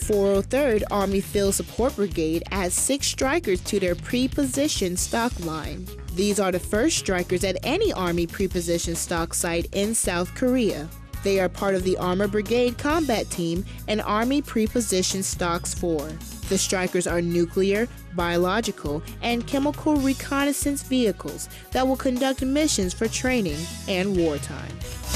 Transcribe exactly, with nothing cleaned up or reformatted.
four oh third Army Field Support Brigade adds six Strykers to their pre-positioned stock line. These are the first Strykers at any Army pre-positioned stock site in South Korea. They are part of the Armor Brigade Combat Team and Army Pre-Positioned Stocks four. The Strykers are nuclear, biological, and chemical reconnaissance vehicles that will conduct missions for training and wartime.